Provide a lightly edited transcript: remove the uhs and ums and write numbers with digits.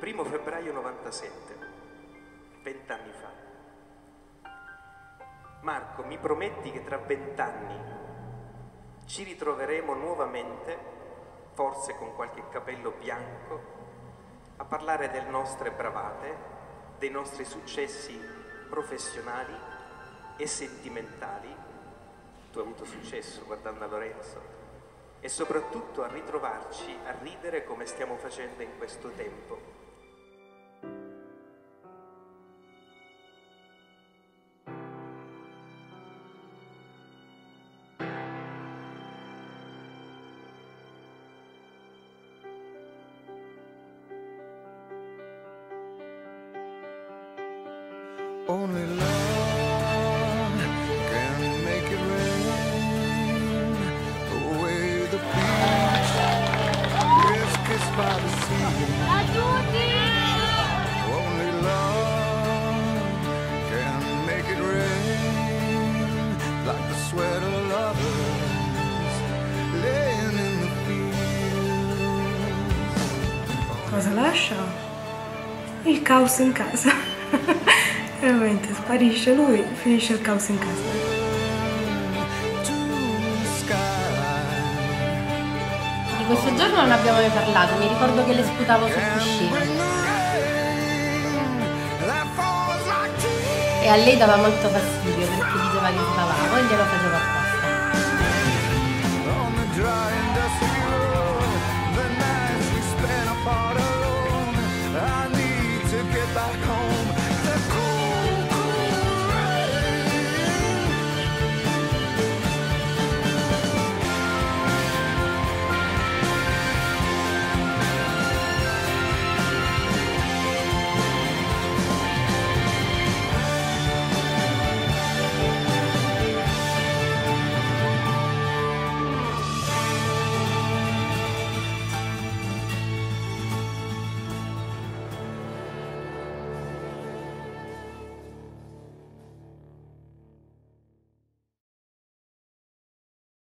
1° febbraio 97, 20 anni fa. Marco, mi prometti che tra 20 anni ci ritroveremo nuovamente, forse con qualche capello bianco, a parlare delle nostre bravate, dei nostri successi professionali e sentimentali. Tu hai avuto successo guardando a Lorenzo. E soprattutto a ritrovarci a ridere come stiamo facendo in questo tempo. Only love can make it rain away the beach, yes, kissed by the sea. Only love can make it rain like the sweat of lovers laying in the fields. Cosa lascia? Il caos in casa. Veramente sparisce lui, finisce il caos in casa. Di questo giorno non abbiamo mai parlato, mi ricordo che le sputavo sul cuscino. E a lei dava molto fastidio perché diceva che sbavavo e glielo facevo apposta.